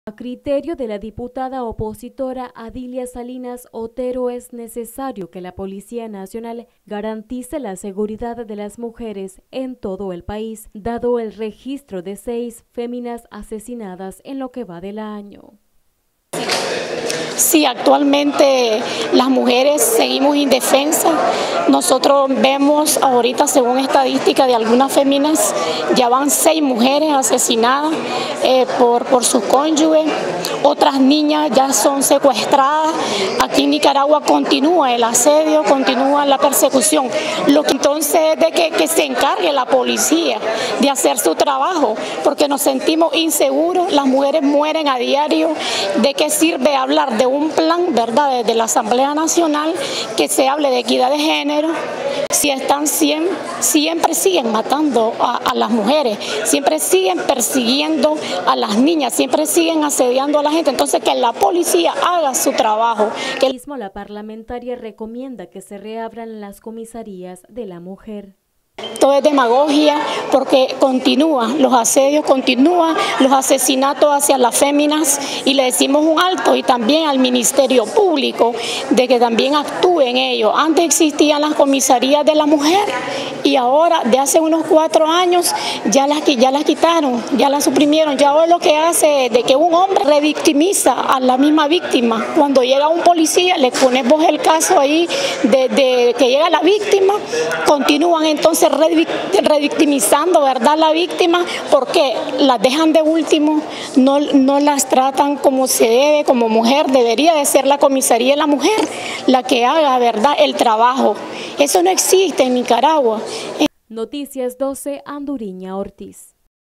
A criterio de la diputada opositora Adilia Salinas Otero, es necesario que la Policía Nacional garantice la seguridad de las mujeres en todo el país, dado el registro de 6 féminas asesinadas en lo que va del año. Sí, actualmente las mujeres seguimos indefensas. Nosotros vemos ahorita, según estadística de algunas féminas, ya van 6 mujeres asesinadas por sus cónyuges. Otras niñas ya son secuestradas. Aquí en Nicaragua continúa el asedio, continúa la persecución. Entonces, de que se encargue la policía de hacer su trabajo, porque nos sentimos inseguros, las mujeres mueren a diario. ¿De qué sirve hablar de un plan, verdad, desde la Asamblea Nacional, que se hable de equidad de género, si siempre siguen matando a las mujeres, siempre siguen persiguiendo a las niñas, siempre siguen asediando a la gente? Entonces, que la policía haga su trabajo. Mismo la parlamentaria recomienda que se reabran las comisarías de la mujer. Todo es demagogia, porque continúan los asedios, continúan los asesinatos hacia las féminas, y le decimos un alto, y también al Ministerio Público de que también actúe en ello. Antes existían las comisarías de la mujer y ahora, de hace unos 4 años, ya las quitaron, ya las suprimieron. Ya ahora lo que hace es de que un hombre revictimiza a la misma víctima. Cuando llega un policía, le pones vos el caso ahí de que llega la víctima, continúan entonces revictimizando, ¿verdad?, la víctima, porque las dejan de último, no las tratan como se debe, como mujer. Debería de ser la comisaría de la mujer la que haga, ¿verdad?, el trabajo. Eso no existe en Nicaragua. Noticias 12, Anduriña Ortiz.